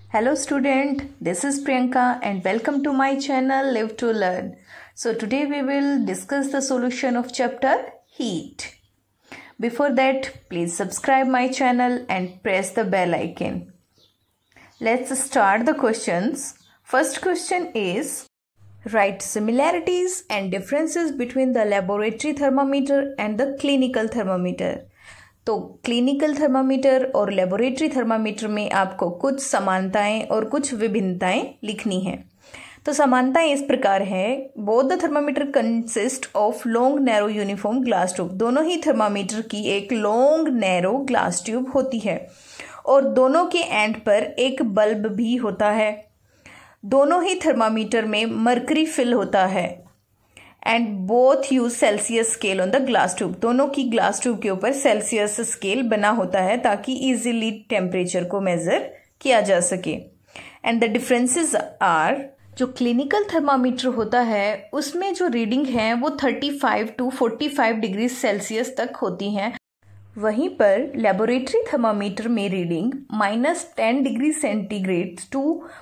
Hello student, this is Priyanka and welcome to my channel Live to Learn. So today we will discuss the solution of chapter Heat. Before that, please subscribe my channel and press the bell icon. Let's start the questions. First question is, write similarities and differences between the laboratory thermometer and the clinical thermometer. तो clinical thermometer और laboratory thermometer में आपको कुछ समानताएं और कुछ विभिन्नताएं लिखनी है। तो समानताएं इस प्रकार है, both the thermometer consist of long narrow uniform glass tube. दोनों ही थर्मामीटर की एक लॉन्ग नैरो ग्लास ट्यूब होती है और दोनों के एंड पर एक बल्ब भी होता है। दोनों ही थर्मामीटर में मरकरी फिल होता है and both use Celsius scale on the glass tube. दोनों की ग्लास ट्यूब के ऊपर सेल्सियस स्केल बना होता है ताकि इजीली टेम्परेचर को मेजर किया जा सके। एंड द डिफरेंसेस आर, जो क्लिनिकल थर्मामीटर होता है उसमें जो रीडिंग है वो 35 to 45 डिग्री सेल्सियस तक होती हैं। वहीं पर लेबोरेटरी थर्मामीटर में reading -10 degree centigrade to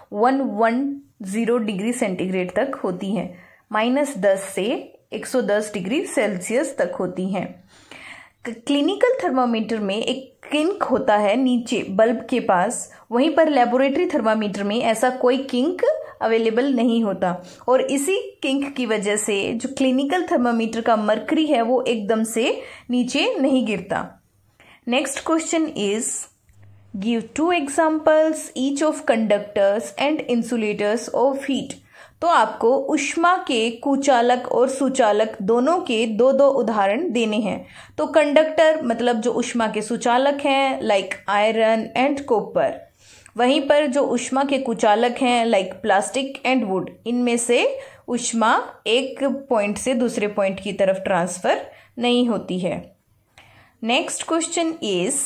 110 degree centigrade तक होती हैं। -10 से 110 डिग्री सेल्सियस तक होती हैं। क्लिनिकल थर्मामीटर में एक किंक होता है नीचे बल्ब के पास, वहीं पर लेबोरेटरी थर्मामीटर में ऐसा कोई किंक अवेलेबल नहीं होता और इसी किंक की वजह से जो क्लिनिकल थर्मामीटर का मरकरी है वो एकदम से नीचे नहीं गिरता। Next question is, give 2 examples each of conductors and insulators of heat. तो आपको ऊष्मा के कुचालक और सुचालक दोनों के दो उदाहरण देने हैं। तो कंडक्टर मतलब जो ऊष्मा के सुचालक हैं लाइक आयरन एंड कॉपर, वहीं पर जो ऊष्मा के कुचालक हैं लाइक प्लास्टिक एंड वुड, इनमें से ऊष्मा एक पॉइंट से दूसरे पॉइंट की तरफ ट्रांसफर नहीं होती है। Next question is,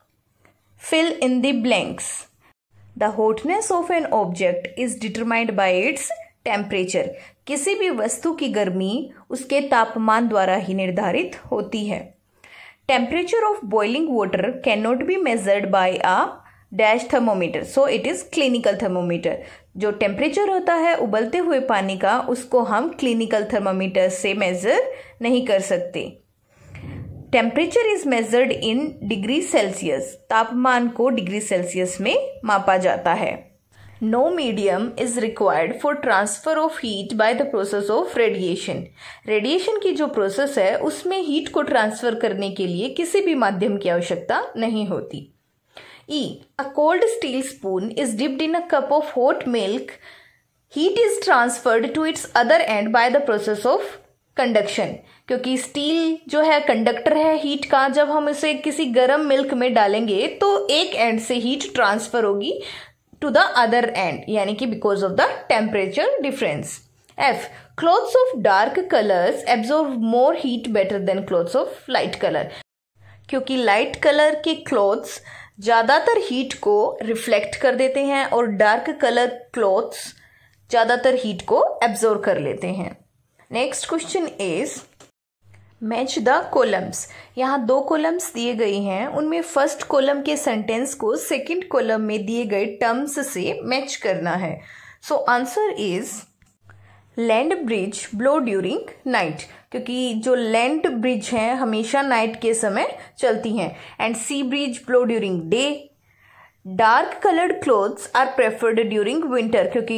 fill in the blanks. The hotness of an object is determined by its temperature. किसी भी वस्तु की गर्मी उसके तापमान द्वारा ही निर्धारित होती है। Temperature of boiling water can not be measured by a dash thermometer, so it is clinical thermometer. जो टेम्परेचर होता है उबलते हुए पानी का, उसको हम क्लिनिकल थर्मोमीटर से मेजर नहीं कर सकते। Temperature is measured in degree Celsius. तापमान को डिग्री सेल्सियस में मापा जाता है। No medium is required for transfer of heat by the process of radiation. Radiation की जो प्रोसेस है उसमें हीट को ट्रांसफर करने के लिए किसी भी माध्यम की आवश्यकता नहीं होती। E. A cold steel spoon is dipped in a cup of hot milk. Heat is transferred to its other end by the process of conduction. क्योंकि स्टील जो है कंडक्टर है हीट का, जब हम इसे किसी गर्म मिल्क में डालेंगे तो एक एंड से हीट ट्रांसफर होगी to the other end, यानी कि because of the temperature difference. F. Clothes of dark colors absorb more heat better than clothes of light color. क्योंकि लाइट कलर के क्लॉथ्स ज़्यादातर हीट को रिफ्लेक्ट कर देते हैं और डार्क कलर क्लॉथ्स ज़्यादातर हीट को एब्जॉर्ब कर लेते हैं। Next question is, match the columns. यहाँ 2 कॉलम्स दिए गए हैं, उनमें फर्स्ट कॉलम के सेंटेंस को सेकंड कॉलम में दिए गए टर्म्स से मैच करना है। So answer is, land breeze blow during night, क्योंकि जो लैंड ब्रिज हैं हमेशा नाइट के समय चलती हैं। And sea breeze blow during day. Dark coloured clothes are preferred during winter, क्योंकि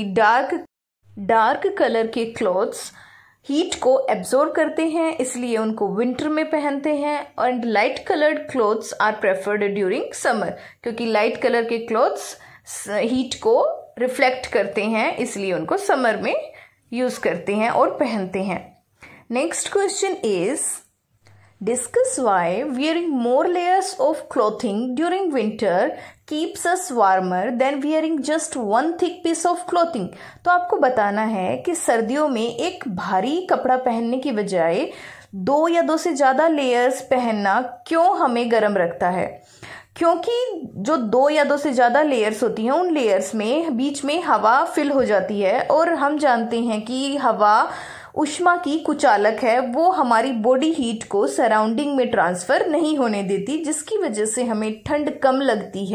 डार्क कलर के क्लोथ्स हीट को एब्जॉर्ब करते हैं इसलिए उनको विंटर में पहनते हैं। And light coloured clothes are preferred during summer, क्योंकि लाइट कलर के क्लोथ्स हीट को रिफ्लेक्ट करते हैं इसलिए उनको समर में यूज करते हैं और पहनते हैं। Next question is, discuss why wearing more layers of clothing during winter keeps us warmer than wearing just 1 thick piece of clothing. तो आपको बताना है कि सर्दियों में एक भारी कपड़ा पहनने की बजाय 2 या 2 से ज़्यादा लेयर्स पहनना क्यों हमें गर्म रखता है। क्योंकि जो 2 या 2 से ज़्यादा लेयर्स होती हैं उन लेयर्स में बीच में हवा फिल हो जाती है और हम जानते हैं कि हवा ऊष्मा की कुचालक है, वो हमारी बॉडी हीट को सराउंडिंग में ट्रांसफर नहीं होने देती, जिसकी वजह से हमें ठंड कम लगती है।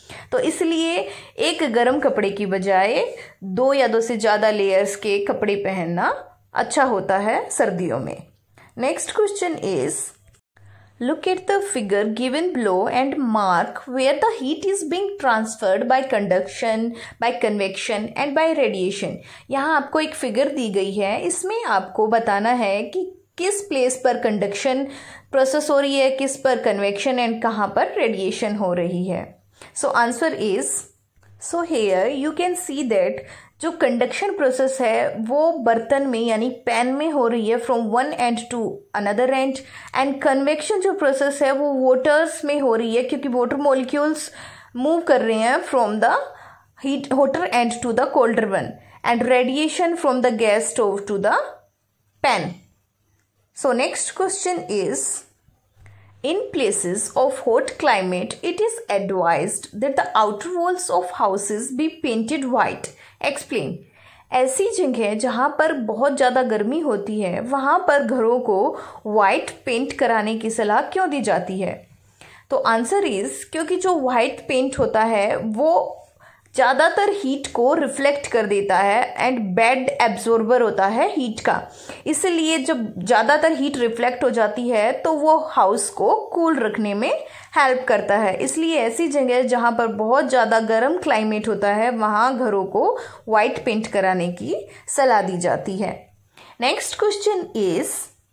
तो इसलिए एक गर्म कपड़े की बजाय 2 या 2 से ज़्यादा लेयर्स के कपड़े पहनना अच्छा होता है सर्दियों में। Next question is, look at the figure given below and mark where the heat is being transferred by conduction, by convection and by radiation। यहाँ आपको एक फिगर दी गई है, इसमें आपको बताना है कि किस प्लेस पर कंडक्शन प्रोसेस हो रही है, किस पर कन्वेक्शन एंड कहाँ पर रेडिएशन हो रही है। So answer is, so here you can see that जो कंडक्शन प्रोसेस है वो बर्तन में यानी पैन में हो रही है from one end to another end, and convection जो प्रोसेस है वो वाटर्स में हो रही है क्योंकि वाटर मॉलिक्यूल्स मूव कर रहे हैं from the heat hotter end to the colder one, and radiation from the gas stove to the pan. So next question is, in places of hot climate, it is advised that the outer walls of houses be painted white. Explain. ऐसी जगह जहाँ पर बहुत ज़्यादा गर्मी होती है वहाँ पर घरों को वाइट पेंट कराने की सलाह क्यों दी जाती है? तो आंसर इज, क्योंकि जो वाइट पेंट होता है वो ज़्यादातर हीट को रिफ्लेक्ट कर देता है एंड बेड एब्जॉर्बर होता है हीट का, इसलिए जब ज़्यादातर हीट रिफ्लेक्ट हो जाती है तो वो हाउस को कूल रखने में हेल्प करता है। इसलिए ऐसी जगह जहाँ पर बहुत ज़्यादा गर्म क्लाइमेट होता है वहाँ घरों को वाइट पेंट कराने की सलाह दी जाती है। Next question is,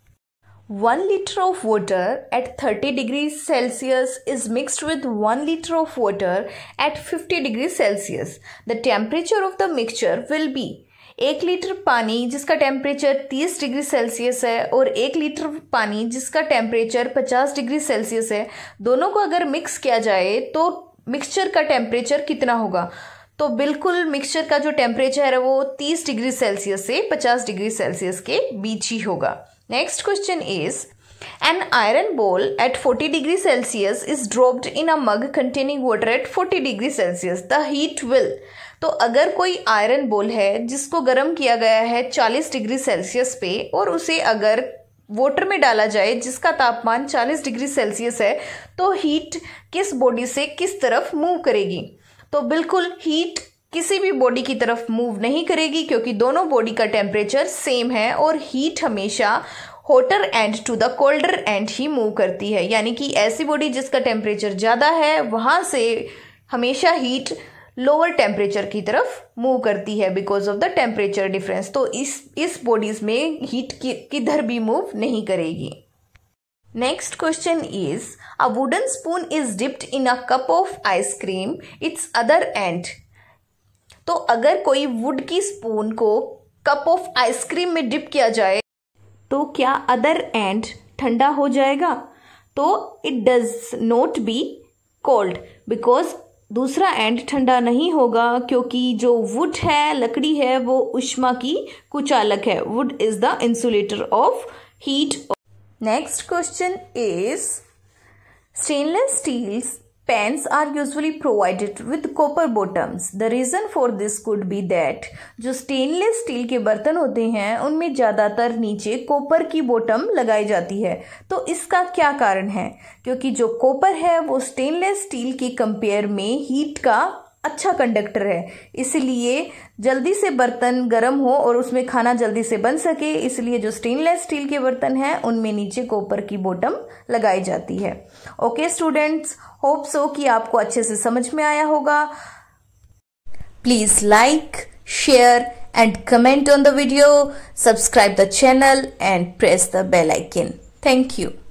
1 liter of water at 30 degrees Celsius is mixed with 1 liter of water at 50 degrees Celsius. The temperature of the mixture will be, 1 litre पानी जिसका टेम्परेचर 30 डिग्री सेल्सियस है और 1 लीटर पानी जिसका टेम्परेचर 50 डिग्री सेल्सियस है, दोनों को अगर मिक्स किया जाए तो मिक्सचर का टेम्परेचर कितना होगा? तो बिल्कुल मिक्सचर का जो टेम्परेचर है वो 30 डिग्री सेल्सियस से 50 डिग्री सेल्सियस के बीच ही होगा। Next question is, an iron bowl at 40 degrees Celsius is dropped in a mug containing water at 40 degrees Celsius. The heat will, तो अगर कोई आयरन बोल है जिसको गर्म किया गया है 40 डिग्री सेल्सियस पे और उसे अगर वाटर में डाला जाए जिसका तापमान 40 डिग्री सेल्सियस है, तो हीट किस बॉडी से किस तरफ मूव करेगी? तो बिल्कुल हीट किसी भी बॉडी की तरफ मूव नहीं करेगी क्योंकि दोनों बॉडी का टेम्परेचर सेम है और हीट हमेशा hotter end to the colder end ही मूव करती है, यानी कि ऐसी बॉडी जिसका टेम्परेचर ज़्यादा है वहाँ से हमेशा हीट लोअर टेम्परेचर की तरफ मूव करती है because of the temperature difference. तो इस बॉडीज में हीट किधर भी मूव नहीं करेगी। Next question is, a wooden spoon is dipped in a cup of ice cream, its other end. तो अगर कोई वुड की स्पून को कप ऑफ आइसक्रीम में डिप किया जाए तो क्या अदर एंड ठंडा हो जाएगा? तो it does not be cold because दूसरा एंड ठंडा नहीं होगा क्योंकि जो वुड है, लकड़ी है, वो ऊष्मा की कुचालक है। Wood is the insulator of heat. Next question is, stainless steels pans are usually provided with copper bottoms. The reason for this could be that जो स्टेनलेस स्टील के बर्तन होते हैं उनमें ज़्यादातर नीचे कॉपर की बॉटम लगाई जाती है। तो इसका क्या कारण है? क्योंकि जो कॉपर है वो स्टेनलेस स्टील के कंपेयर में हीट का अच्छा कंडक्टर है, इसलिए जल्दी से बर्तन गर्म हो और उसमें खाना जल्दी से बन सके, इसलिए जो स्टेनलेस स्टील के बर्तन हैं उनमें नीचे कॉपर की बॉटम लगाई जाती है। ओके स्टूडेंट्स, होप सो कि आपको अच्छे से समझ में आया होगा। Please like, share and comment on the video, subscribe the channel and press the bell icon. Thank you.